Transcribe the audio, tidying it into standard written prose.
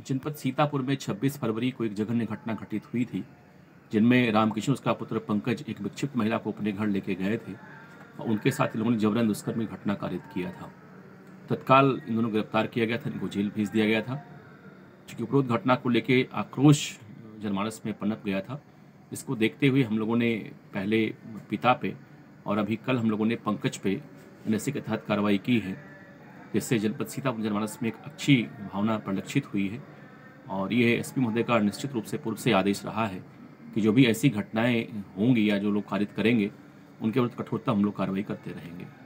जनपद सीतापुर में 26 फरवरी को एक जघन्य घटना घटित हुई थी, जिनमें रामकिशन उसका पुत्र पंकज एक विक्षिप्त महिला को अपने घर लेके गए थे और उनके साथ इन लोगों ने जबरन दुष्कर्म की घटना कारित किया था। तत्काल इन दोनों को गिरफ्तार किया गया था, इनको जेल भेज दिया गया था। चूँकि उपरोक्त घटना को लेके आक्रोश जनमानस में पनप गया था, इसको देखते हुए हम लोगों ने पहले पिता पे और अभी कल हम लोगों ने पंकज पे एनएसए के तहत कार्रवाई की है, जिससे जनपद सीतापुर जनमानस में एक अच्छी भावना परिलक्षित हुई है। और ये एसपी महोदय का निश्चित रूप से पूर्व से आदेश रहा है कि जो भी ऐसी घटनाएं होंगी या जो लोग कारित करेंगे, उनके विरुद्ध कठोरता हम लोग कार्रवाई करते रहेंगे।